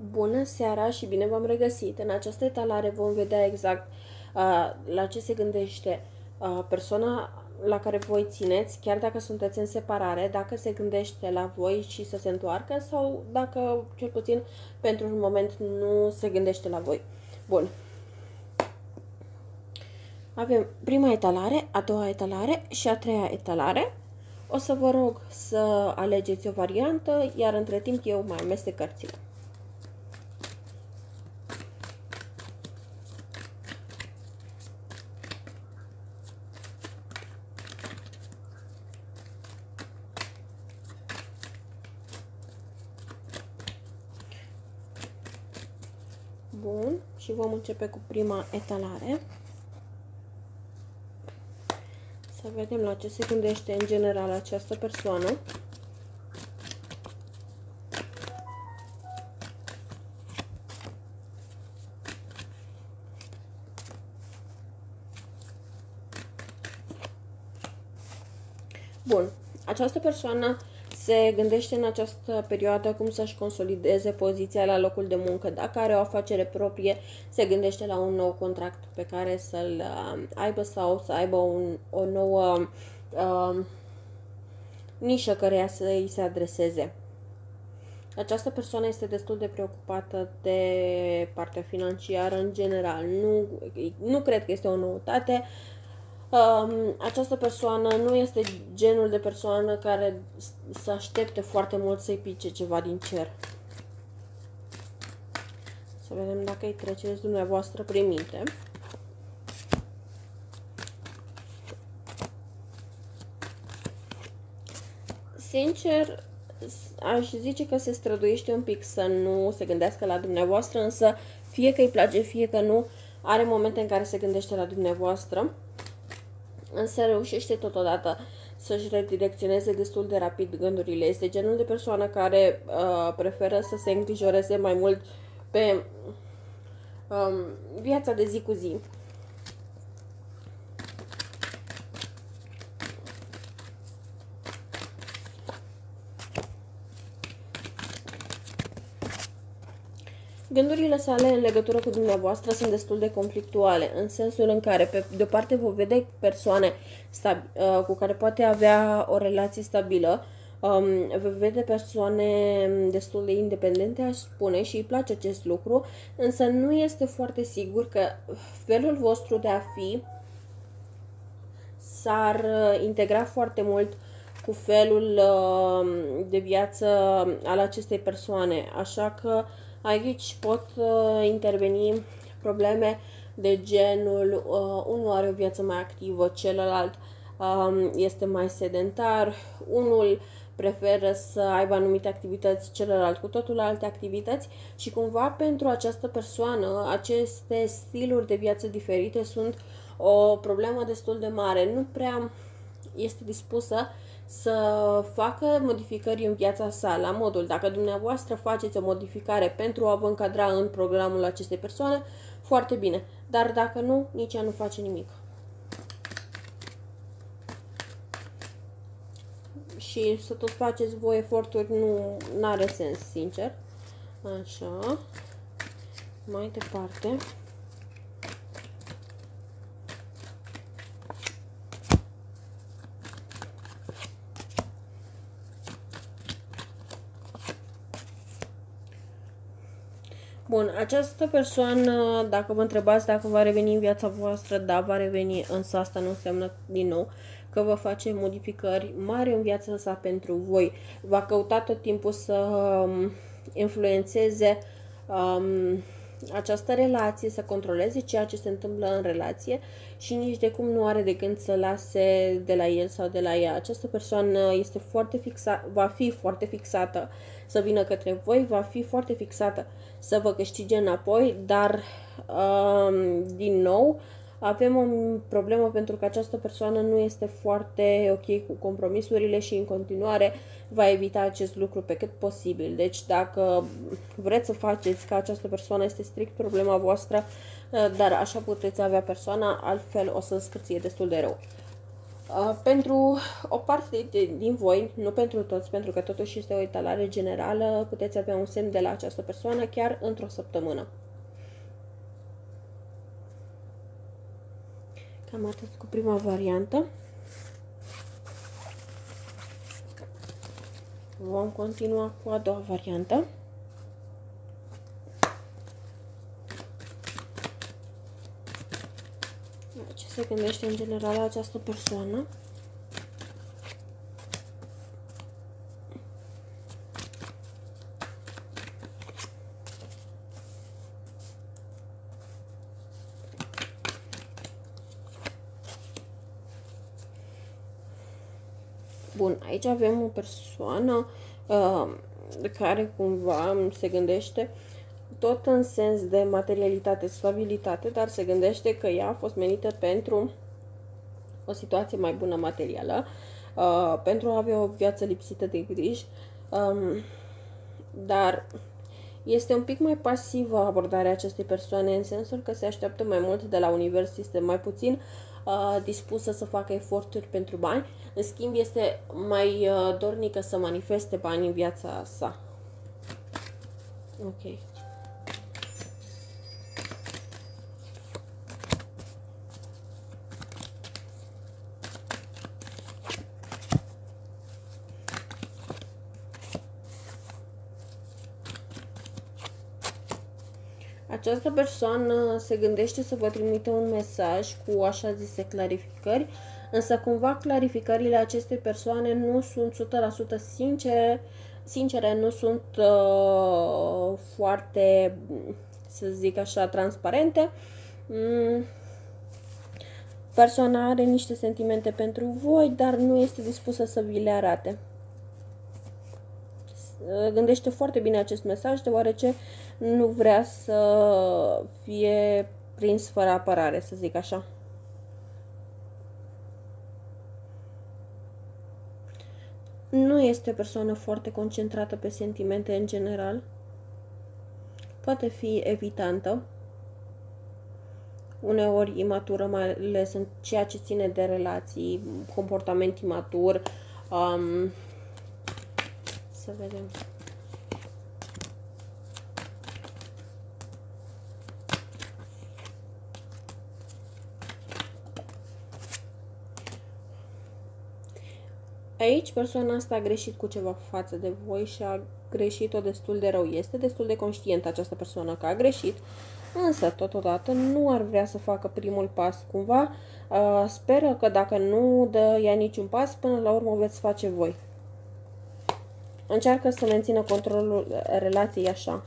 Bună seara și bine v-am regăsit! În această etalare vom vedea exact la ce se gândește persoana la care voi țineți, chiar dacă sunteți în separare, dacă se gândește la voi și să se întoarcă sau dacă, cel puțin, pentru un moment nu se gândește la voi. Bun. Avem prima etalare, a doua etalare și a treia etalare. O să vă rog să alegeți o variantă, iar între timp eu mai amestec cărțile. Bun, și vom începe cu prima etalare. Să vedem la ce se gândește în general această persoană. Bun, această persoană se gândește în această perioadă cum să-și consolideze poziția la locul de muncă. Dacă are o afacere proprie, se gândește la un nou contract pe care să-l aibă sau să aibă o nouă nișă căreia să îi se adreseze. Această persoană este destul de preocupată de partea financiară în general. Nu cred că este o noutate. Această persoană nu este genul de persoană care să aștepte foarte mult să-i pice ceva din cer. Să vedem dacă îi treceți dumneavoastră prin minte. Sincer, aș zice că se străduiește un pic să nu se gândească la dumneavoastră, însă fie că îi place, fie că nu, are momente în care se gândește la dumneavoastră. Însă reușește totodată să-și redirecționeze destul de rapid gândurile. Este genul de persoană care preferă să se îngrijoreze mai mult pe viața de zi cu zi. Gândurile sale în legătură cu dumneavoastră sunt destul de conflictuale, în sensul în care, pe de o parte, vă vede persoane cu care poate avea o relație stabilă, vă vede persoane destul de independente, aș spune, și îi place acest lucru, însă nu este foarte sigur că felul vostru de a fi s-ar integra foarte mult cu felul de viață al acestei persoane, așa că aici pot interveni probleme de genul unul are o viață mai activă, celălalt este mai sedentar, unul preferă să aibă anumite activități, celălalt cu totul alte activități și cumva pentru această persoană aceste stiluri de viață diferite sunt o problemă destul de mare. Nu prea este dispusă să facă modificări în viața sa, la modul, dacă dumneavoastră faceți o modificare pentru a vă încadra în programul acestei persoane, foarte bine, dar dacă nu, nici ea nu face nimic. Și să tot faceți voi eforturi nu are sens, sincer. Așa, mai departe. Bun, această persoană, dacă vă întrebați dacă va reveni în viața voastră, da, va reveni, însă asta nu înseamnă din nou că vă face modificări mari în viața sa pentru voi. Va căuta tot timpul să influențeze această relație, să controleze ceea ce se întâmplă în relație și nici de cum nu are de gând să lase de la el sau de la ea. Această persoană este foarte fixată, va fi foarte fixată să vină către voi, va fi foarte fixată să vă câștige înapoi, dar din nou avem o problemă pentru că această persoană nu este foarte ok cu compromisurile și în continuare va evita acest lucru pe cât posibil. Deci dacă vreți să faceți ca această persoană, este strict problema voastră, dar așa puteți avea persoana, altfel o să scârție destul de rău. Pentru o parte din voi, nu pentru toți, pentru că totuși este o etalare generală, puteți avea un semn de la această persoană chiar într-o săptămână. Cam atât cu prima variantă. Vom continua cu a doua variantă. Ce se gândește în general această persoană? Bun, aici avem o persoană care cumva se gândește tot în sens de materialitate, stabilitate, dar se gândește că ea a fost menită pentru o situație mai bună materială, pentru a avea o viață lipsită de griji, dar este un pic mai pasivă abordarea acestei persoane, în sensul că se așteaptă mai mult de la univers, este mai puțin dispusă să facă eforturi pentru bani, în schimb este mai dornică să manifeste bani în viața sa. Ok. Această persoană se gândește să vă trimită un mesaj cu așa zise clarificări, însă cumva clarificările acestei persoane nu sunt 100% sincere, nu sunt foarte, să zic așa, transparente. Persoana are niște sentimente pentru voi, dar nu este dispusă să vi le arate. Gândește foarte bine acest mesaj, deoarece nu vrea să fie prins fără apărare, să zic așa. Nu este o persoană foarte concentrată pe sentimente în general. Poate fi evitantă, uneori imatură, mai ales în ceea ce ține de relații, comportament imatur. Să vedem. Aici persoana asta a greșit cu ceva față de voi și a greșit-o destul de rău. Este destul de conștientă această persoană că a greșit, însă totodată nu ar vrea să facă primul pas cumva. Speră că dacă nu dă ea niciun pas, până la urmă o veți face voi. Încearcă să mențină controlul relației așa.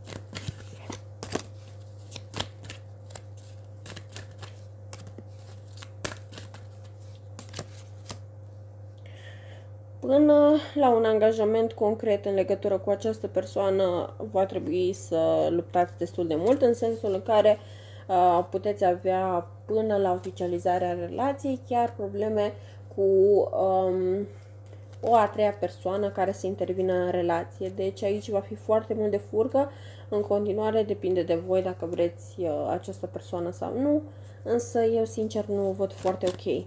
Până la un angajament concret în legătură cu această persoană, va trebui să luptați destul de mult, în sensul în care puteți avea până la oficializarea relației chiar probleme cu o a treia persoană care să intervină în relație. Deci aici va fi foarte mult de furcă. În continuare depinde de voi dacă vreți această persoană sau nu, însă eu sincer nu o văd foarte ok.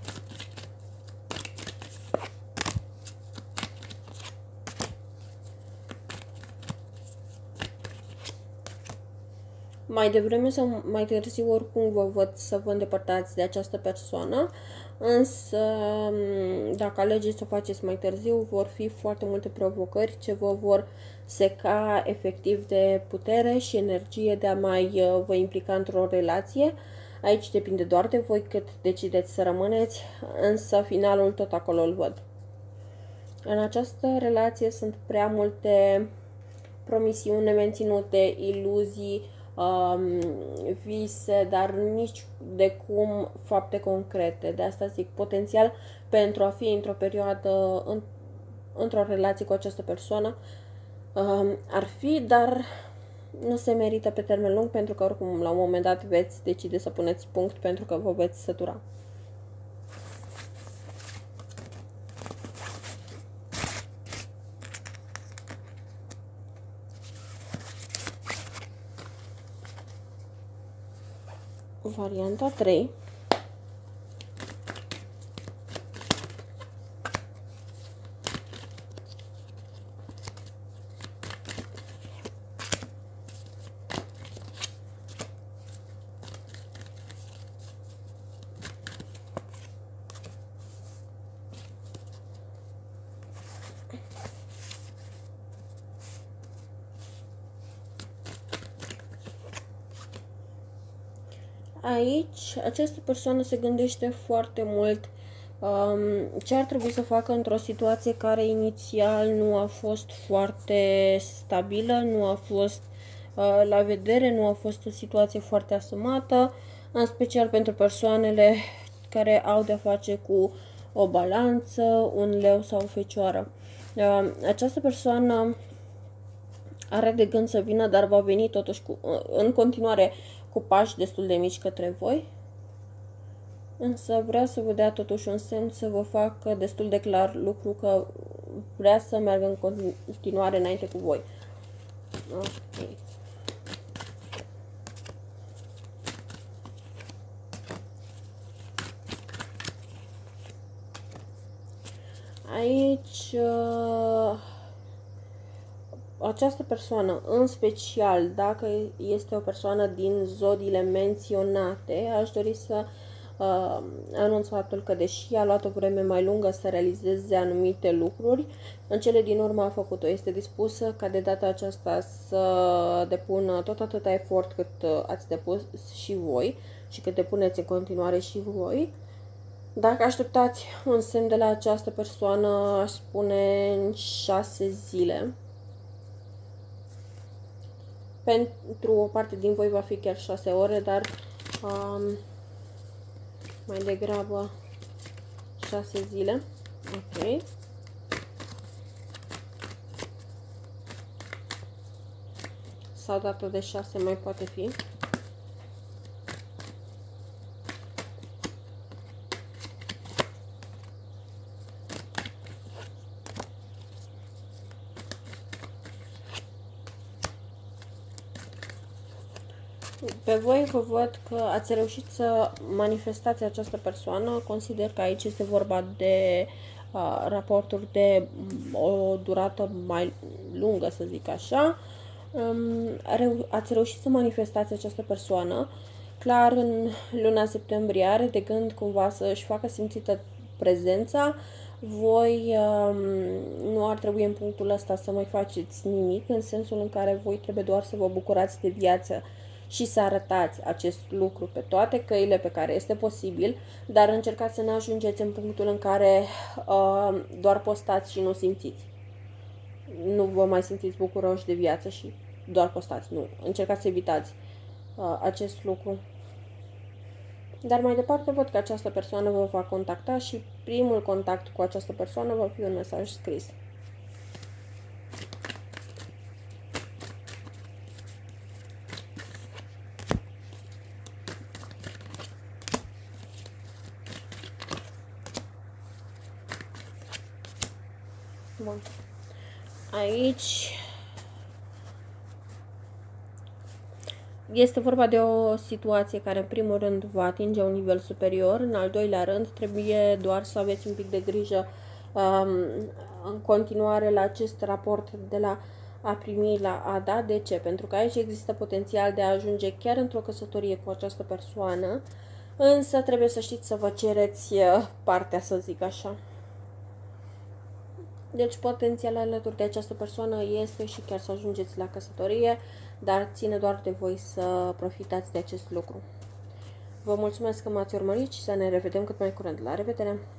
Mai devreme sau mai târziu, oricum vă văd să vă îndepărtați de această persoană, însă dacă alegeți să o faceți mai târziu, vor fi foarte multe provocări ce vă vor seca efectiv de putere și energie de a mai vă implica într-o relație. Aici depinde doar de voi cât decideți să rămâneți, însă finalul tot acolo îl văd. În această relație sunt prea multe promisiuni nemenținute, iluzii, vise, dar nici de cum fapte concrete. De asta zic, potențial pentru a fi într-o perioadă, într-o relație cu această persoană, ar fi, dar nu se merită pe termen lung, pentru că oricum la un moment dat veți decide să puneți punct, pentru că vă veți sătura. Varianta 3. Aici, această persoană se gândește foarte mult ce ar trebui să facă într-o situație care inițial nu a fost foarte stabilă, nu a fost la vedere, nu a fost o situație foarte asumată, în special pentru persoanele care au de-a face cu o balanță, un leu sau o fecioară. Această persoană are de gând să vină, dar va veni totuși în continuare cu pași destul de mici către voi. Însă vrea să vă dea totuși un semn, să vă facă destul de clar lucru că vrea să meargă în continuare înainte cu voi. Ok. Aici această persoană, în special dacă este o persoană din zodiile menționate, aș dori să anunț faptul că, deși a luat o vreme mai lungă să realizeze anumite lucruri, în cele din urmă a făcut-o. Este dispusă ca de data aceasta să depună tot atâta efort cât ați depus și voi și cât depuneți în continuare și voi. Dacă așteptați un semn de la această persoană, aș spune în 6 zile. Pentru o parte din voi va fi chiar 6 ore, dar mai degrabă 6 zile. Ok. Sau data de 6 mai poate fi. Pe voi vă văd că ați reușit să manifestați această persoană. Consider că aici este vorba de raporturi de o durată mai lungă, să zic așa. Ați reușit să manifestați această persoană. Clar, în luna septembrie are de gând cumva să-și facă simțită prezența. Voi nu ar trebui în punctul ăsta să mai faceți nimic, în sensul în care voi trebuie doar să vă bucurați de viață și să arătați acest lucru pe toate căile pe care este posibil, dar încercați să ne ajungeți în punctul în care doar postați și nu simțiți. Nu vă mai simțiți bucuroși de viață și doar postați. Nu. Încercați să evitați acest lucru. Dar mai departe văd că această persoană vă va contacta și primul contact cu această persoană va fi un mesaj scris. Bun. Aici este vorba de o situație care în primul rând va atinge un nivel superior, în al doilea rând trebuie doar să aveți un pic de grijă în continuare la acest raport de la a primi la a da. De ce? Pentru că aici există potențial de a ajunge chiar într-o căsătorie cu această persoană, însă trebuie să știți să vă cereți partea, să zic așa. Deci potențial alături de această persoană este și chiar să ajungeți la căsătorie, dar ține doar de voi să profitați de acest lucru. Vă mulțumesc că m-ați urmărit și să ne revedem cât mai curând. La revedere!